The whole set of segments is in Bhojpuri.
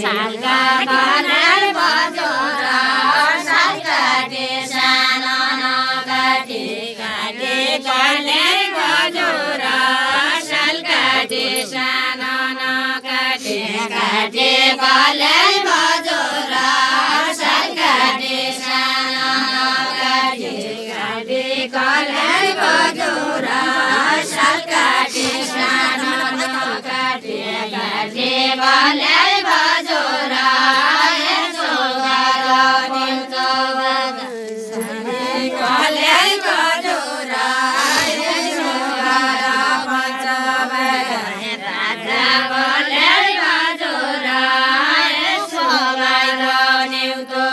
सालका कल्याण बजोरा सालकाटे सानो नकाटे काटे कल्याण बजोरा सालकाटे सानो नकाटे काटे कल्याण बजोरा सालकाटे सानो नकाटे काटे कल्याण बजोरा सालकाटे सानो नकाटे काटे कल्याण बजोरा यसो गाह्रो निम्तो कल्याण बजोरा यसो गाह्रो पञ्चबग राजा कल्याण बजोरा यसो गाह्रो निम्तो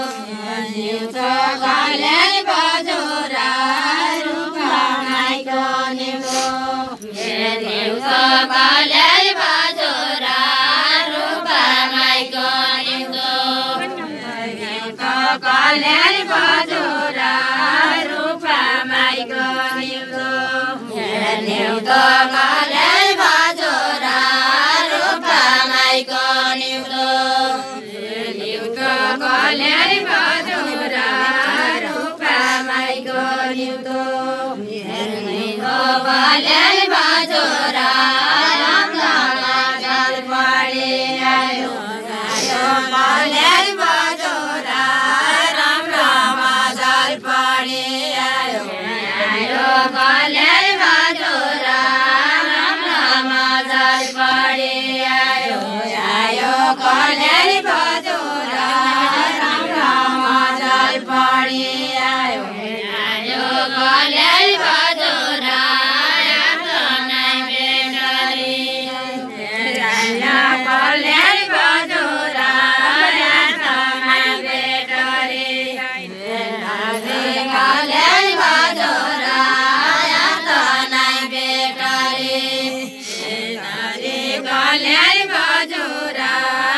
कल्याण बजोरा रूपमाईको निम्तो निम्तो कल्याण बजोरा रूपमाईको निम्तो निम्तो कल्याण बजोरा रूपमाईको निम्तो निम्तो कल्याण बजोरा रूपमाईको निम्तो निम्तो कल्याण बजोरा रूपमाईको निम्तो निम्तो कल्याण बजोरा रामलालमा जल पढे आयो कल्याण बजोरा रामलालमा जल पढे आयो कल्याण बजोरा रामलालमा जल पढे आयो कल्याण बजोरा रामलालमा जल पढे आयो कल्याण बजोरा कल्याण बजोरा कल्याण बजोरा कल्याण बजोरा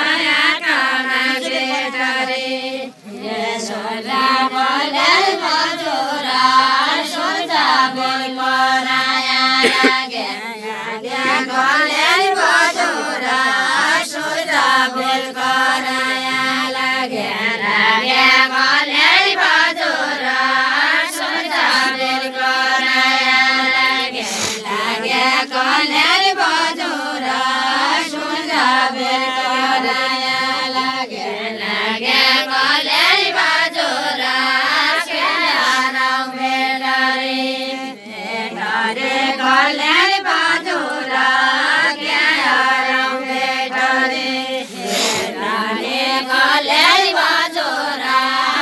सोचा कल्याण बजोरा सोचा बोल कराया लागे कल्याण बजोरा सोचा बोल कराया लागे कल्याण बजोरा सोचा बोल कराया लागे कल्याण बजोरा सोचा बोल कराया लागे कल्याण बजोरा कल्याण बजोरा कल्याण बजोरा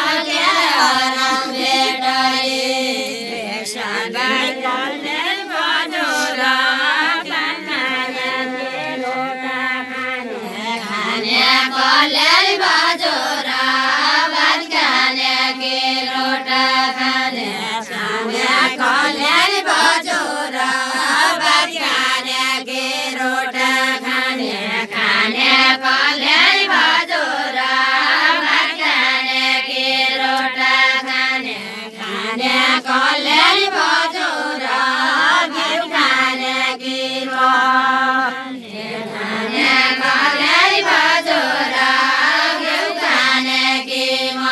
कल्याण बजोरा भात खाने के रोटा खाने कल्याण बजोरा भात खाने के रोटा खाने कल्याण बजोरा भात खाने के रोटा खाने कल्याण बजोरा घिउ खाने की कल्याण बजोरा घिउ खाने की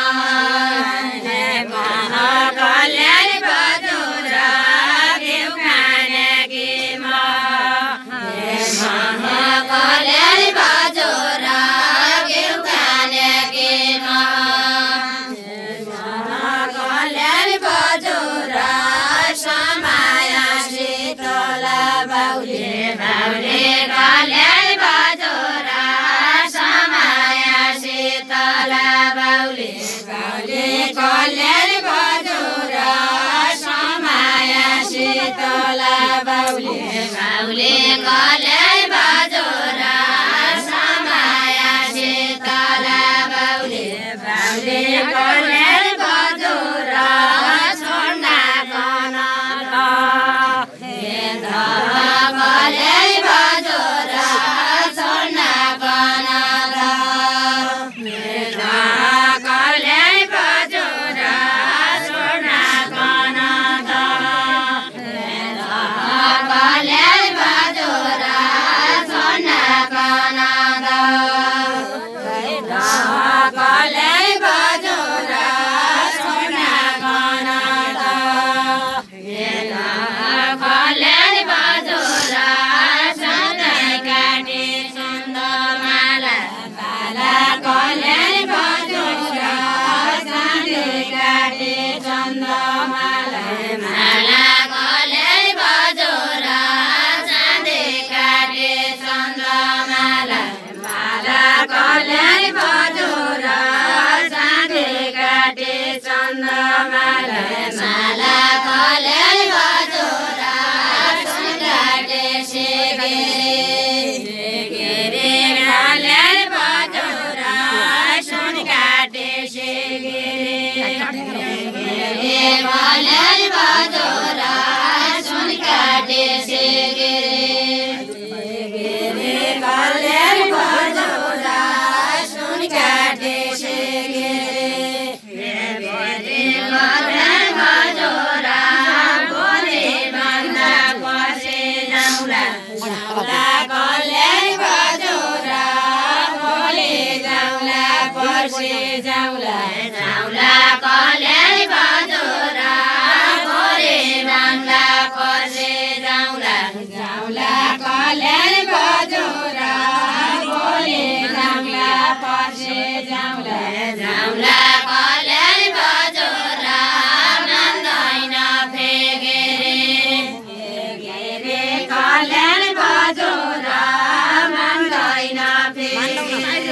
कल्याण बजोरा घिउ खाने की कल्याण बजोरा घिउ खाने की कल्याण बजोरा समय शीतल बाउले कल्याण बजोरा समय शीतल बाउले कल्याण बजोरा समय शीतल बाउले कल्याण बजोरा समय शीतल बाउले कल्याण बजोरा छोड्ना कनक कल्याण बजोरा छोड्ना कनक कल्याण बजोरा छोड्ना कनक कल्याण बजोरा माला कल्याणी बजोरा सुन काटे गिरे कल्याणी बजोरा सुन काटे गिरे कल्याणी बजोरा सुन काटे गिरे कल्याणी बजोरा सुन काटे जाऊला कल्याणी बजोरा भोरे बांगला पर्से जाऊला कल्याणी बजोरा भोरे बांगला पर्से जाऊला कल्याणी बजोरा मान्दैन फेगेरे कल्याणी बजोरा मान्दैन फेगेरे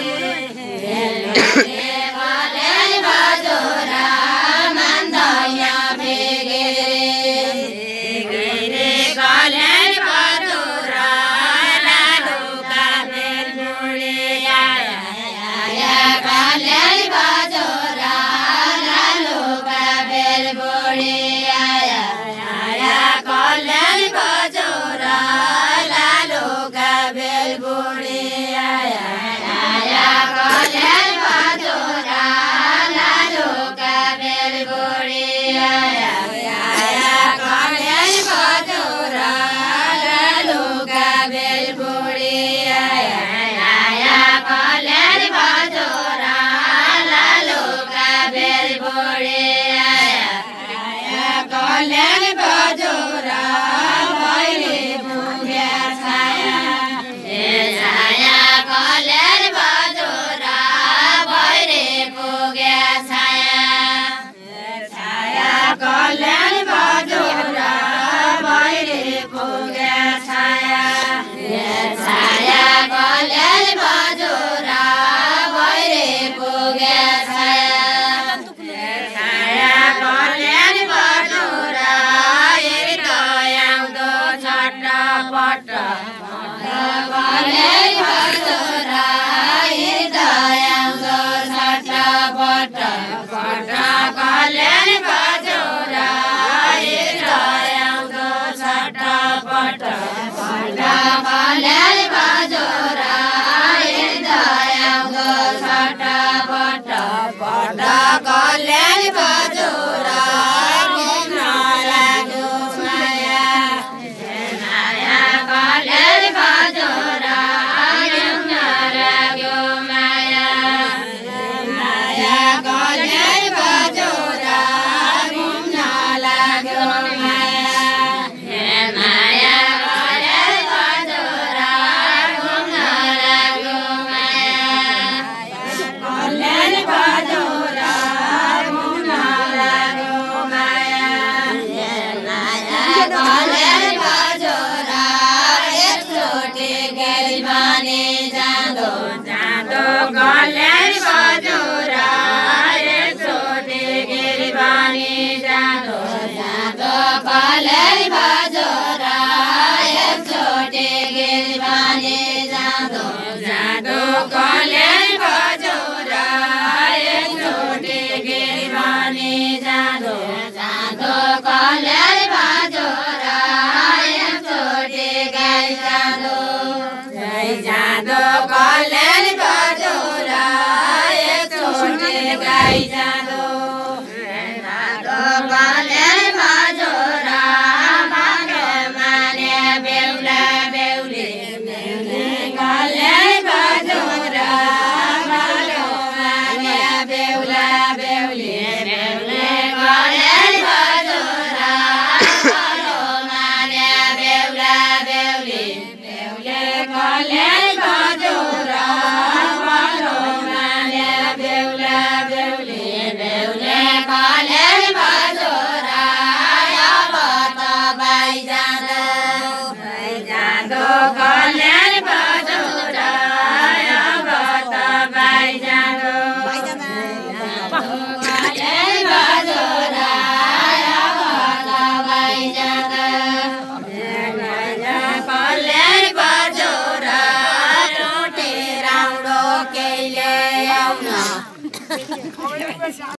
कल्याणी बजोरा